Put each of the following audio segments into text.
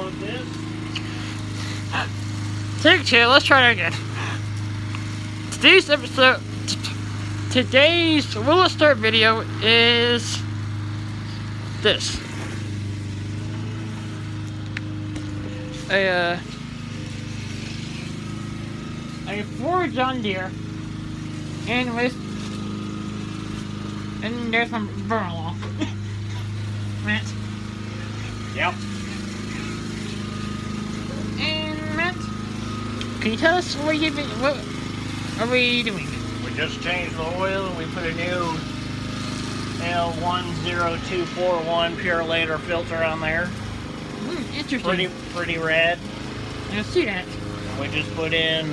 unplug this. Take two, let's try that again. Today's Will It Start video is this. A Ford John Deere, and there's my brother-in-law. Matt. Yep. And Matt, can you tell us what are we doing? We just changed the oil and we put a new L10241 Purolator filter on there. Interesting. Pretty rad. I see that. We just put in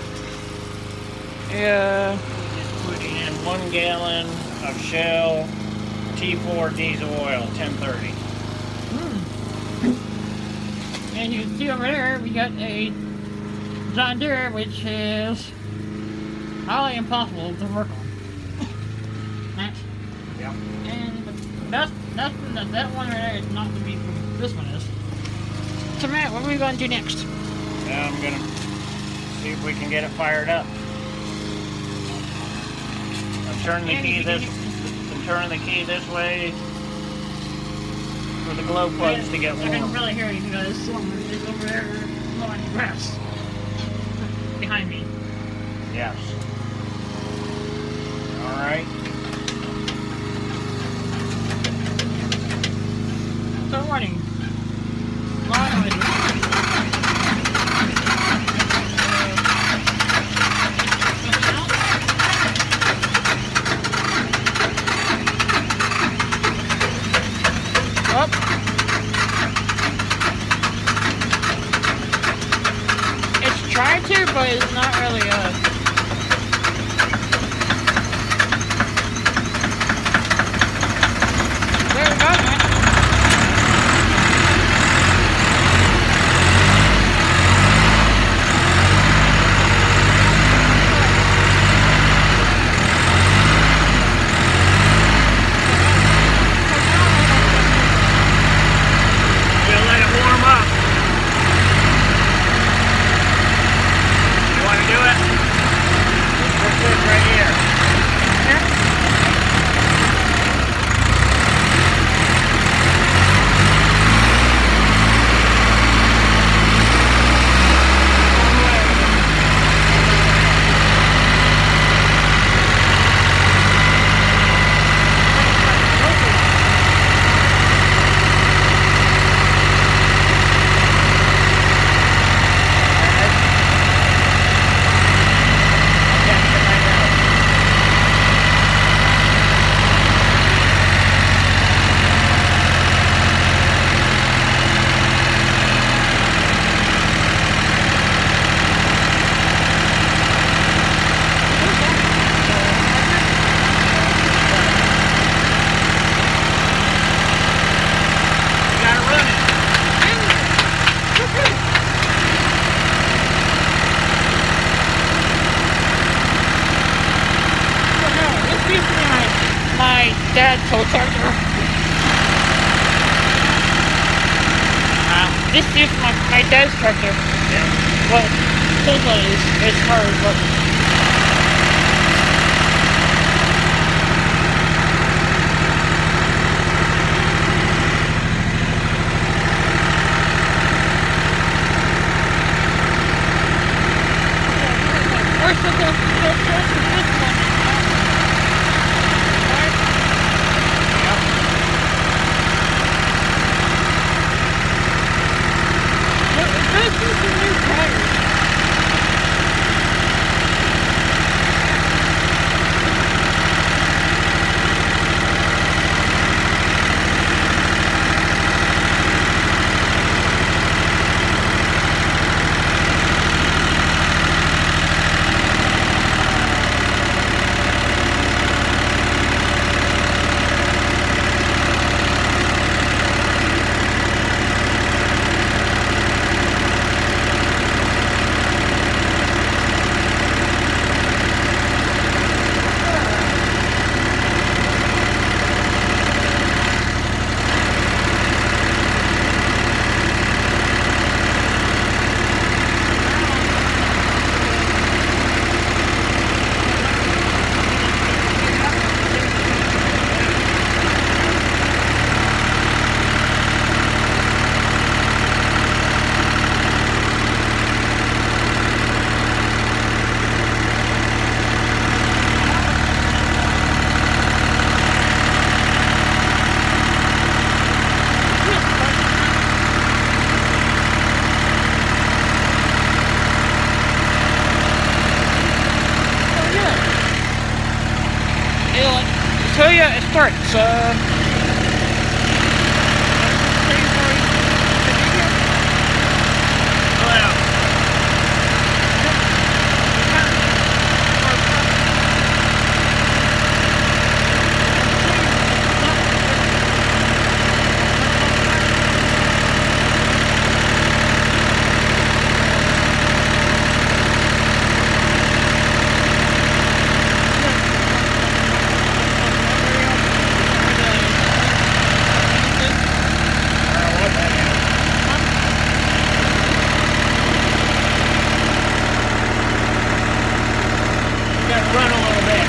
1 gallon of Shell T4 diesel oil, 1030. And you can see over there, we got a John Deere, which is highly impossible to work on. That. Yep. And that one right there is not to be from this one is. So Matt, what are we going to do next? Now I'm gonna see if we can get it fired up. I'm turning the key this way for the glow plugs to get warm. I can really hear you because someone is over there mowing the grass behind me. Yes. All right. So warning. It's tried to, but it's not really There we go, man. My dad's tow tractor. This is my dad's tractor. Yeah. Well, this one is hers, but where's the yeah, it starts. Run a little bit.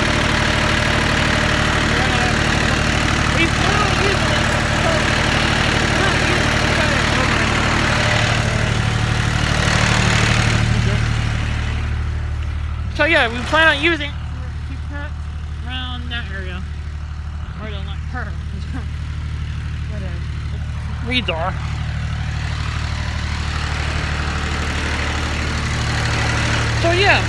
So yeah, we plan on using around that area. Where the weeds are. So yeah.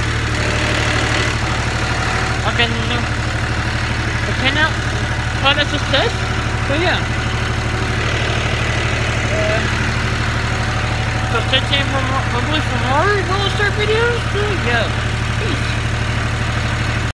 Fucking pretend out how this is test. So yeah. So stay tuned for more, hopefully for more roller start videos. So yeah.